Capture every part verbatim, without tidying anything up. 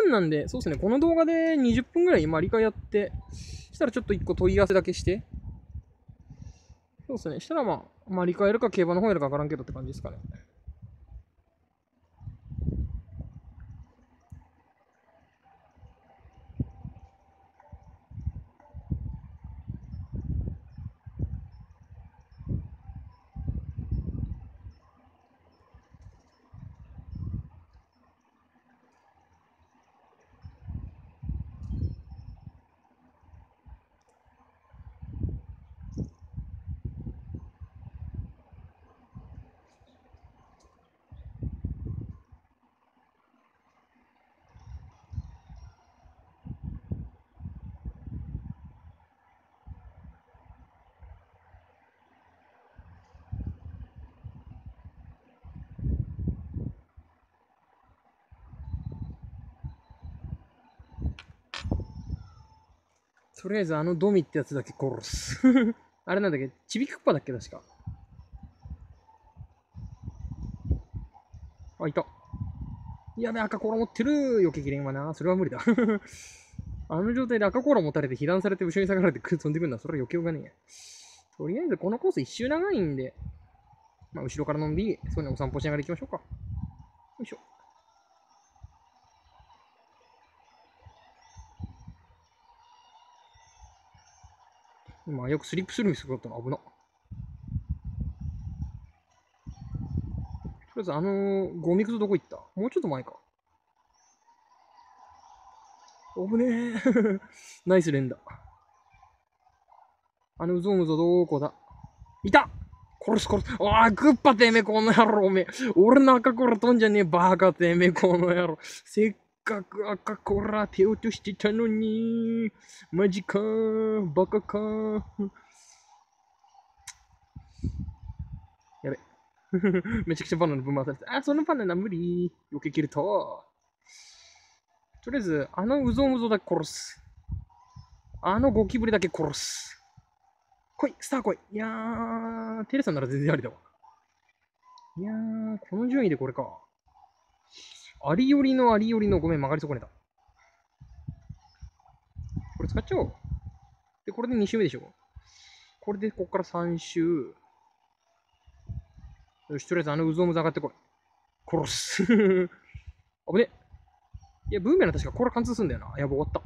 分なんで、そうですね、この動画でにじゅっぷんぐらいマリカやって、したらちょっといっこ問い合わせだけして、そうですね、したらまあ、マリカやるか競馬の方やるか分からんけどって感じですかね。とりあえずあのドミってやつだけ殺す。あれなんだっけ、ちびくっぱだっけ確か。あ、いた。やべ、赤コーラ持ってる。避けきれんわな。それは無理だ。あの状態で赤コーラ持たれて被弾されて後ろに下がられて飛んでくるのはそれは余計がねえや。とりあえずこのコース一周長いんで、まあ、後ろからのんびり、そういうのお散歩しながら行きましょうか。よいしょ。今、よくスリップするミスがあったの危な。とりあえず、あのー、ゴミくずどこ行った？もうちょっと前か。危ねえ。ナイス連打。あのうぞうむぞどこだ？いた！殺す殺す。ああ、グッパてめえこの野郎、おめえ。俺の赤コーラ飛んじゃねえ、バカてめえこの野郎。せっかく赤コーラ手落としてたのに。マジかー、バカかー。やべ。めちゃくちゃバナナぶん回されて。あ、そのバナナ無理。避けきると。とりあえず、あのうぞうむぞだけ殺す。あのゴキブリだけ殺す。来い、スター来い。いやー、テレサなら全然ありだわ。いやー、この順位でこれか。ありよりのありよりの、ごめん、曲がり損ねた。これ使っちゃおう。で、これでに周目でしょ。これでこっからさん周。よし、とりあえずあのうぞうむぞ上がってこい。殺す。危ね。いや、ブーメラン確かこれ貫通すんだよな。やば、終わった。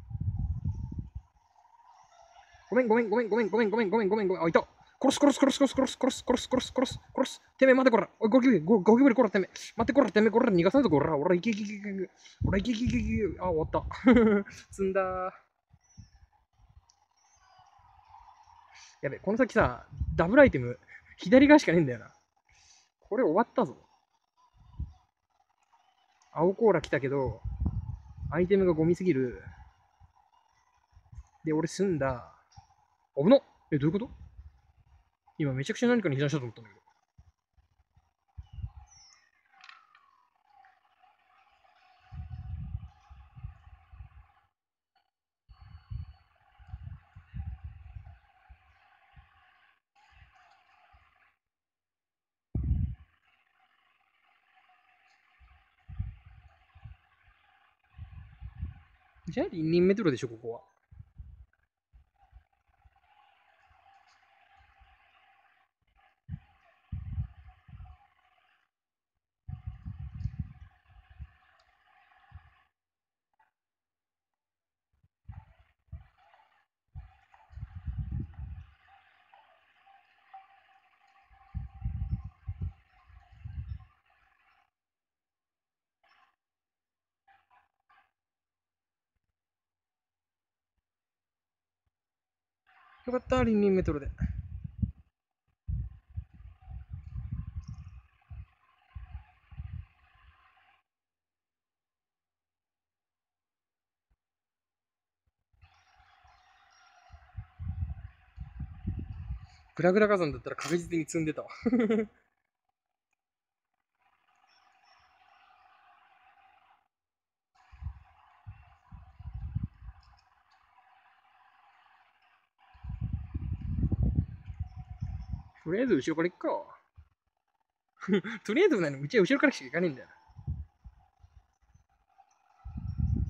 ごめん、ごめん、ごめん、ごめん、ごめん、ごめん、ごめん、ごめん、ごめん。あ、いた。殺す、殺す、殺す、殺す、殺す、殺す、殺す、殺す、殺す、殺す。てめえ、待てこら。おい、ゴキブリ、ゴキブリ、こら、てめえ。待ってこら、てめえ、こら、逃がさんぞ、こら。おら、いけいけいけいけ。おら、いけいけいけいけ。あ、終わった。積んだ。やべ、この先さ、ダブルアイテム、左側しかねえんだよな。これ終わったぞ。青コーラ来たけど、アイテムがゴミすぎる。で、俺済んだ。危なっ。え、どういうこと？今めちゃくちゃ何かに被弾したと思ったんだけど。じゃあ、輪輪メトロでしょ、ここは。よかった、輪輪メトロで。グラグラ火山だったら確実に積んでたわ。とりあえず後ろから行くか。とりあえずないの、うちは後ろからしか行かねえんだよな。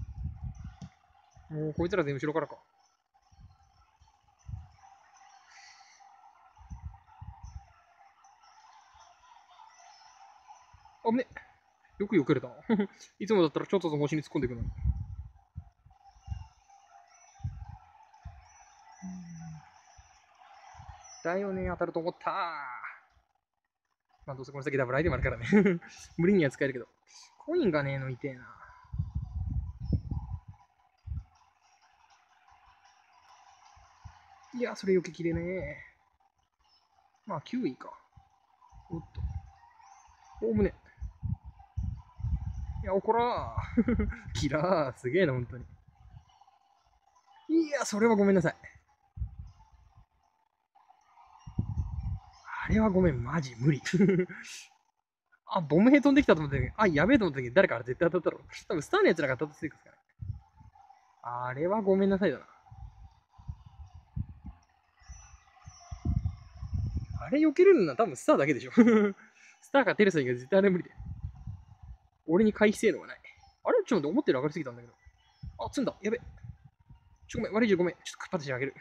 もうこいつら全部後ろからか。あぶね。よく避けれた。いつもだったらちょっとずつ腰に突っ込んでいくのに。だよね、当たると思った。まあどうせこの先ダブルアイテムあるからね。無理には使えるけど。コインがねえの痛えな。いや、それ避けきれねえ。まあきゅういか。おっと。おむね。いや、おこらー。キラー。すげえな、ほんとに。いや、それはごめんなさい。あれはごめん、マジ無理。あ、ボム兵飛んできたと思ったけど、あ、やべえと思ったけど、誰かあれ絶対当たったろ。多分スターのやつらが当たってくから。あれはごめんなさいだな。あれ避けるのは多分スターだけでしょ。スターかテレサ以外絶対あれ無理で。俺に回避性能はない。あれちょっと思ってる上がりすぎたんだけど。あ、積んだ。やべ。ちょ、ごめん。悪いじゃごめん。ちょっとクッパってしてあげる。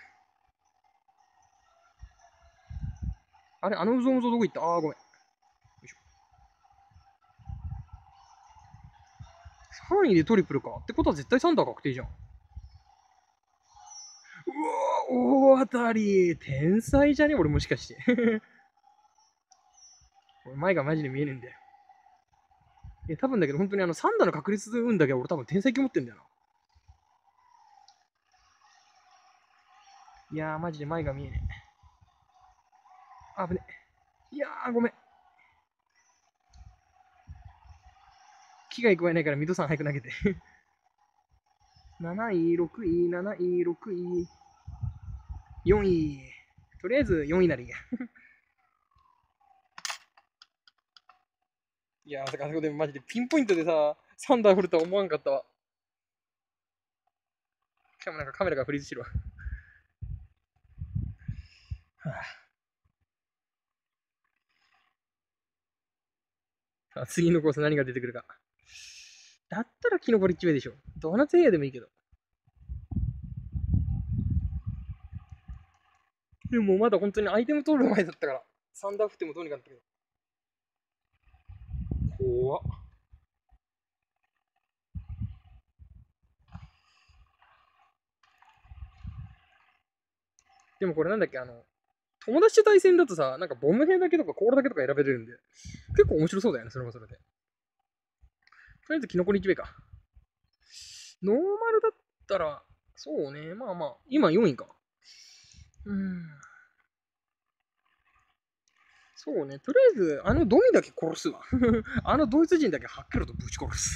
あれあのうぞうぞどこ行ったあー、ごめん。よいしょ。さんいでトリプルか。ってことは絶対サンダー確定じゃん。うわ大当たり。天才じゃね俺もしかして。前がマジで見えねえんだよ。え、多分だけど本当にあのサンダーの確率運だけは俺多分天才級持ってんだよな。いやーマジで前が見えねえ。あぶね。いやーごめん。危害加えないからミドさん早く投げて。なない、ろくい、なない、ろくい、よんい。とりあえずよんいなりや。いやー、そこでマジでピンポイントでさ、サンダー振るとは思わんかったわ。しかもなんかカメラがフリーズしてるわ。はあ、あ次のコース何が出てくるか。だったらキノコリッチウェイでしょ。ドーナツエアでもいいけど。でもまだ本当にアイテム取る前だったから、サンダー振ってもどうにかなったけど。怖っ。でもこれなんだっけ、あの、友達と対戦だとさ、なんかボム兵だけとかコーラだけとか選べれるんで、結構面白そうだよね、それもそれで。とりあえずキノコリッチウェイか。ノーマルだったら、そうね、まあまあ、今よんいか。うん。そうね、とりあえず、あのドミだけ殺すわ。あのドイツ人だけはっきりとぶち殺す。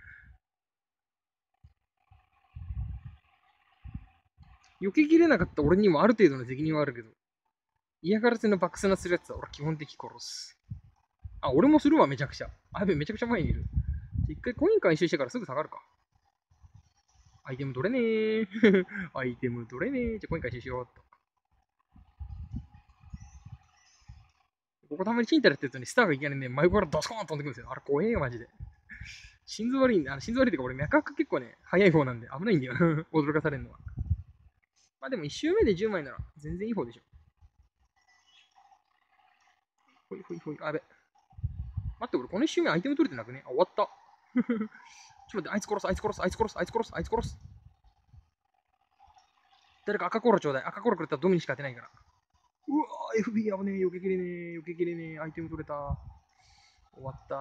避けきれなかった俺にもある程度の責任はあるけど、嫌がらせのバックスナするやつは俺基本的殺す。あ、俺もするわ、めちゃくちゃ。あ、やべ、めちゃくちゃ前にいる。一回コイン回収してからすぐ下がるか。アイテム取れねー。アイテム取れねー。じゃ、コイン回収しようっと。ここたまにチンタラってやつにスターがいきなりね、前からドスコーン飛んでくるんですよ。あれ怖えよ、マジで。心臓悪いんだ。あの心臓悪いってか俺脈拍結構ね、早い方なんで危ないんだよ。驚かされるのは。まあでもいち周目でじゅうまいなら全然いい方でしょ。ほいほいほい。あべ。待って、俺このいち周目アイテム取れてなくねあ、終わった。ちょっと待って、あいつ殺す、あいつ殺す、あいつ殺す、あいつ殺す、あいつ殺す。誰か赤コーラちょうだい。赤コーラくれたらドミニしか当てないから。うわー、エフビー 危ねえ。避けきれねえ。避けきれねえ。アイテム取れた。終わった。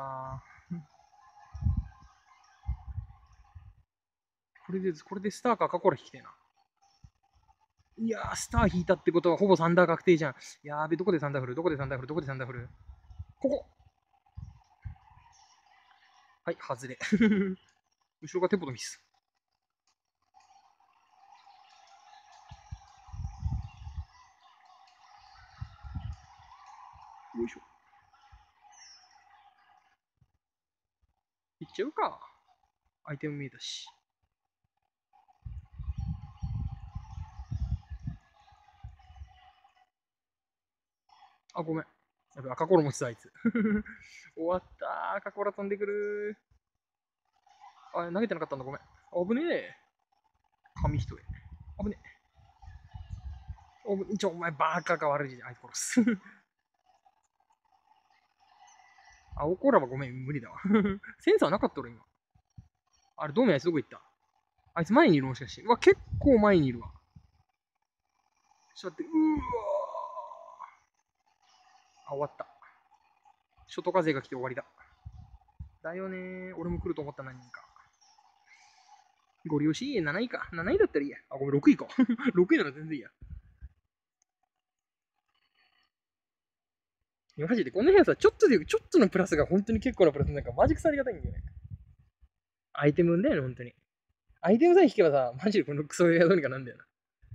これで、これでスターか赤コーラ引きてえな。いやー、スター引いたってことはほぼサンダー確定じゃん。やーべ、どこでサンダー振るどこでサンダー振るどこでサンダー振るここはい、外れ。後ろがテポのミス。よいしょ。いっちゃうか。アイテム見えたし。あ、ごめん。やべ、赤コーラ持ちた、あいつ。終わった。赤コーラ飛んでくる。あ、投げてなかったんだ、ごめん。危ねえ。 紙一重。危ね。おちょ、お前バカか悪いじゃん。あいつ殺す。あ、怒らばごめん、無理だわ。センサーなかった俺今。あれ、どうめあいつどこ行った？あいつ前にいるもしかして。うわ、結構前にいるわ。ちょっと待って、うーわー。あ、終わった。外風が来て終わりだ。だよねー。俺も来ると思った何人か。ご利用し、なないか。なないだったらいいや。あ、ごめん、ろくいか。ろくいなら全然いいや。マジで、この部屋さ、ちょっとで、ちょっとのプラスが本当に結構なプラスなんかマジクソありがたいんだよね。アイテムだよね、本当に。アイテムさえ引けばさ、マジでこのクソ部屋どうにかなんだよな。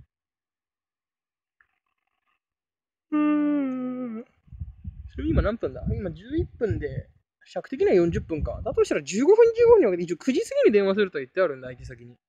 うーん。それ今何分だ？今じゅういっぷんで、尺的にはよんじゅっぷんか。だとしたらじゅうごふんじゅうごふんに分けて、一応くじ過ぎに電話すると言ってあるんだ、相手先に。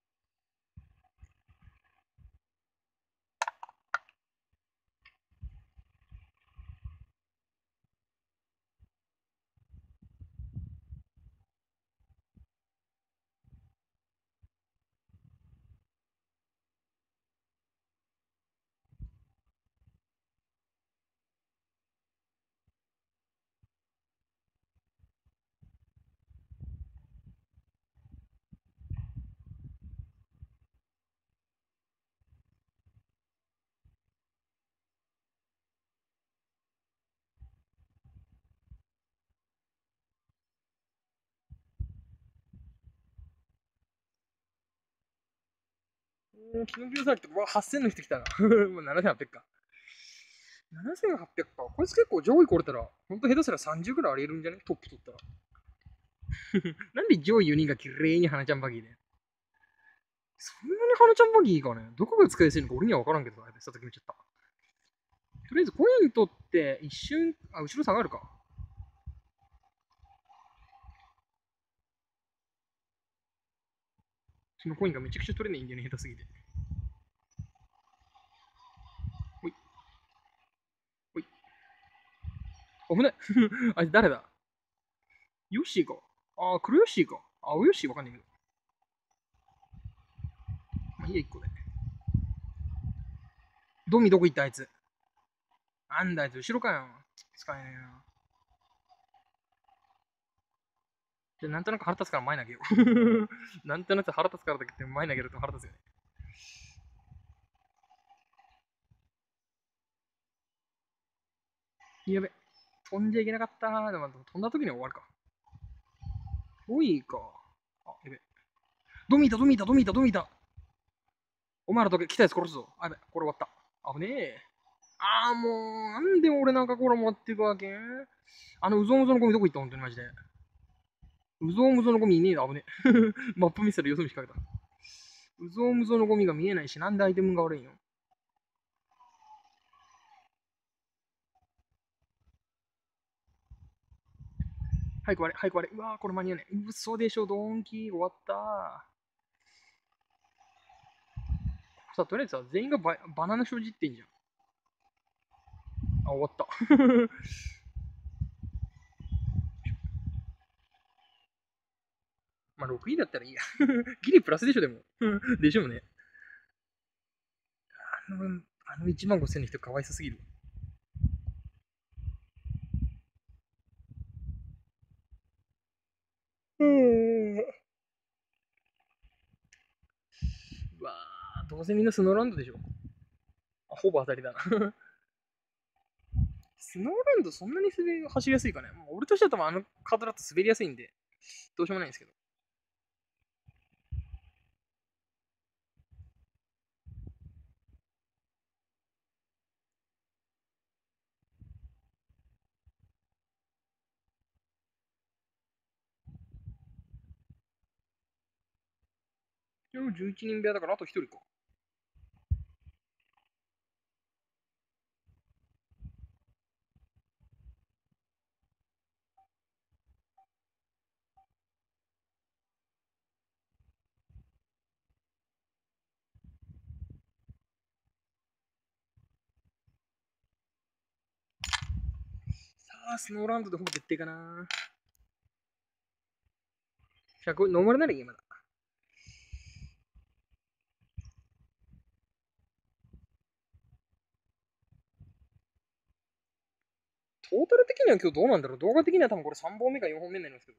うん、昨日されて、うわ、はっせんの人来たな。もうななせんはっぴゃくか。ななせんはっぴゃくか。こいつ結構上位来れたら、ほんと下手すらさんじゅうくらいありえるんじゃね？トップ取ったら。なんで上位よにんが綺麗に花ちゃんバギーで。そんなに花ちゃんバギーかね？どこが使いやすいのか俺には分からんけど、やべ、さっき見ちゃった。とりあえずコイン取って一瞬、あ、後ろ下がるか。そのコインがめちゃくちゃ取れないんだよね、下手すぎて。ほい、ほい。危ない。あいつ誰だ？ヨッシーか。あー、黒ヨッシーか。青ヨッシーわかんないけど。まあいいや、一個で。ドミどこ行ったあいつ。なんだあいつ、後ろかよ。使えねえな。じゃなんとなく腹立つから前投げよう。なんとなく腹立つからだけって前投げると腹立つよね。やべ。飛んじゃいけなかったー。でも飛んだ時には終わるか。おいか。あ、やべ。ドミータ、ドミータ、ドミータ、ドミータ。お前らと来たやつ殺すぞ。あ、やべ。これ終わった。危ねえ。あーもう、なんで俺なんかこれ持っていくわけ？あのうぞうむぞのゴミどこ行った？本当にマジで。うぞうむぞのゴミいねえだ。危ねえ。マップ見せたらよそ見しかけた。うぞうむぞのゴミが見えないし、なんでアイテムが悪いの？早く割れ、早く割れ。うわー、これ間に合わない。嘘でしょ、ドンキー。終わったー。さ、とりあえずさ、全員がババナナ所持ってんじゃん。あ、終わった。まあ、ろくいだったらいいや。ギリプラスでしょ、でも。でしょうね。あの、あのいちまんごせんの人かわいそすぎる。うーん。うわー、どうせみんなスノーランドでしょ。あ、ほぼ当たりだな。スノーランドそんなに滑り走りやすいかね？もう俺としては多分あのカードだと滑りやすいんで、どうしようもないんですけど。でもじゅういちにん部屋だからあとひとりか。さあ、スノーランドでほぼ決定かな。ひゃく、ノーマルならいいまだ。 トータル的には今日どうなんだろう。動画的には多分これさんぼんめかよんほんめになるんですけど。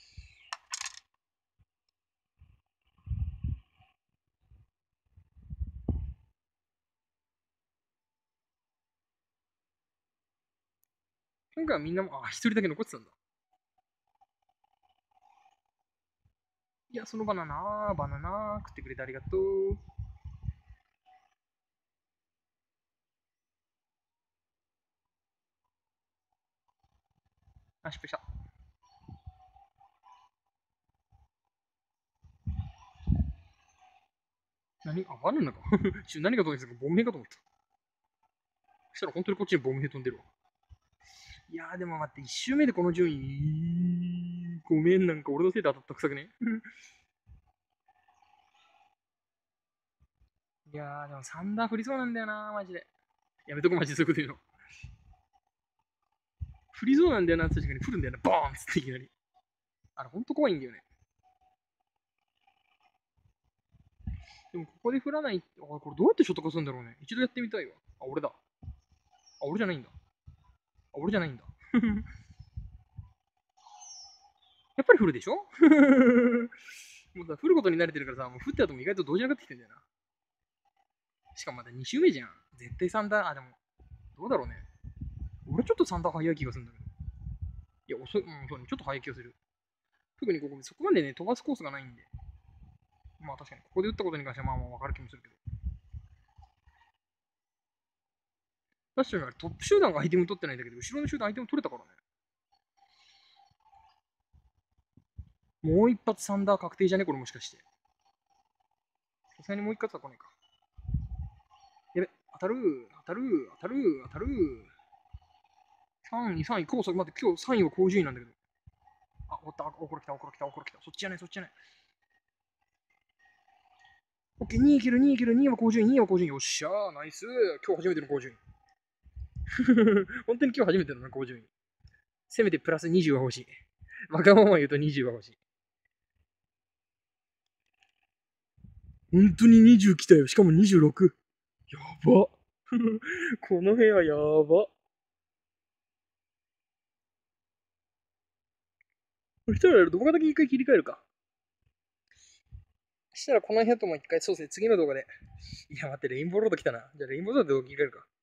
今回はみんなも、あ、一人だけ残ってたんだ。いや、そのバナナ、バナナ、食ってくれてありがとう。あ、失敗した。何あ、バナナか。何が飛んでるんですか？ボンヘかと思った。そしたら本当にこっちにボンヘ飛んでるわ。いやーでも待って、いち周目でこの順位。ごめん、なんか俺のせいで当たったくさくね。いやーでもサンダー降りそうなんだよな、マジで。やめとこ、マジでそういうこと言うの。降りそうなんだよな、確かに降るんだよな、ボーンっつっていきなり。あれ、ほんと怖いんだよね。でもここで降らない、あ、これどうやってショット化するんだろうね。一度やってみたいわ。あ、俺だ。あ、俺じゃないんだ。あ、俺じゃないんだ。やっぱり降るでしょ？もうさ、降ることに慣れてるからさ、もう降って後も意外と同時に上がってきてんだよな。しかもまだに周目じゃん。絶対さんダー、あ、でも、どうだろうね。俺ちょっとさんダー早い気がするんだけど。いや、遅い、うん、そうね、ちょっと早い気がする。特にここ、そこまでね、飛ばすコースがないんで。まあ確かに、ここで打ったことに関してはまあまあわかる気もするけど。確かにあれトップ集団がアイテム取ってないんだけど、後ろの集団アイテム取れたからね。もう一発サンダー確定じゃねこれもしかして。さすがにもう一発は来ないか。やべ、当たる、当たる、当たる、当たる。さんい、さんい、こう、そ待って、今日さんいは高順位なんだけど。あ、おった、お、これ来た、お、これ来た、お、これ来た。そっちじゃない、そっちじゃない。オッケー、にいける、にいける、にいは高順位、にいは高順位。よっしゃー、ナイス。今日初めての高順位。本当に今日初めてのな、高順位。せめてプラスにじゅうは欲しい。わがまま言うとにじゅうは欲しい。本当ににじゅう来たよ。しかもにじゅうろく。やば。この部屋やば。そしたら動画だけ一回切り替えるか。そしたらこの部屋とも一回、そうですね、次の動画で。いや、待って、レインボーロード来たな。じゃあレインボーロードで動画切り替えるか。